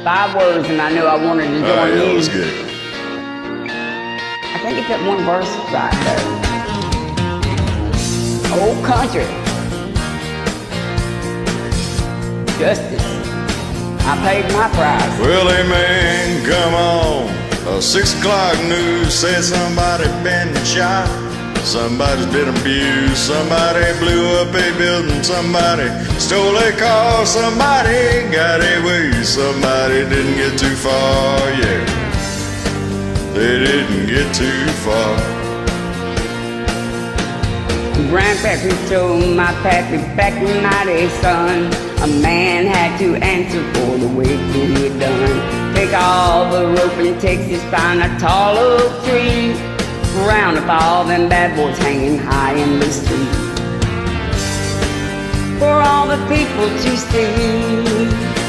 5 words, and I knew I wanted to join yeah, you. that was good. I can't get that one verse right though. Old country. Justice. I paid my price. Well, amen, come on. 6 o'clock news said somebody been shot. Somebody's been abused. Somebody blew up a building. Somebody stole a car. Somebody got away. Somebody didn't get too far, yeah. They didn't get too far. Grandpappy told my pappy back in my day, son, a man had to answer for the way he had done. Take all the rope in Texas, find a tall oak tree, round up all them bad boys hanging high in the street, for all the people to see.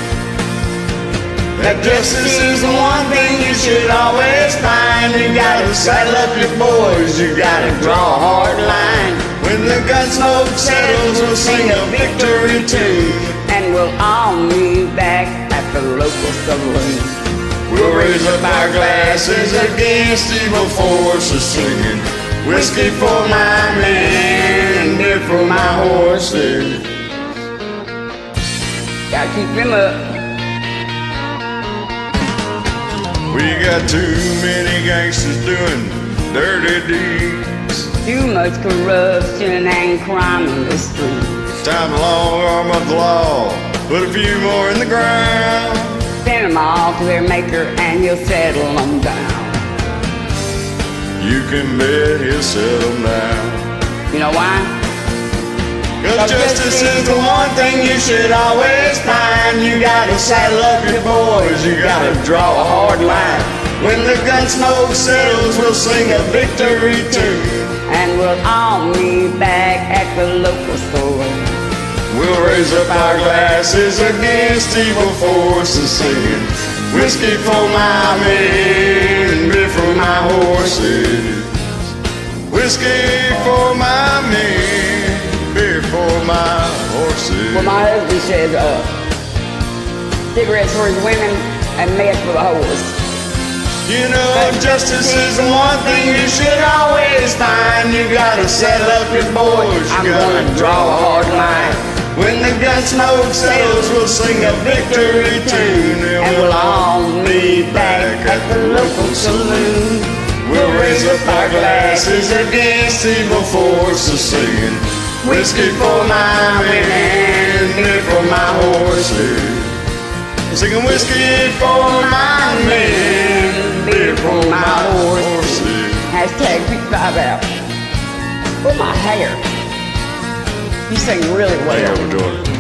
That justice is the one thing you should always find. You gotta saddle up your boys, you gotta draw a hard line. When the gun smoke settles, we'll sing a victory tune, and we'll all meet back at the local saloon. We'll raise up our glasses against evil forces, singing whiskey for my men and beer for my horses. Gotta keep them up. We got too many gangsters doing dirty deeds. Too much corruption and crime in the streets. Time to long arm up the law, put a few more in the ground. Send them all to their maker and he'll settle them down. You can bet he'll settle them down. You know why? 'Cause justice is the one thing you should always find. You gotta saddle up your boys, you gotta draw a hard line. When the gun smoke settles, we'll sing a victory tune, and we'll all meet back at the local store. We'll raise up our glasses against evil forces, singing whiskey for my men and beer for my horses. Whiskey for my men, beer for my horses. Well, my husband said cigarettes for his women and meth for the hoes. You know, justice is the one thing you should always find. You gotta settle up your boys, you gotta draw a hard line. When the gun smoke settles, we'll sing a victory tune, and we'll all meet back at the local saloon. We'll raise up our glasses against evil forces, singing whiskey for my men, beer for my horses. Singing whiskey for my men, beer for my horses. Hashtag Big 5 out. For my hair. You sing really well. Yeah, we're doing it.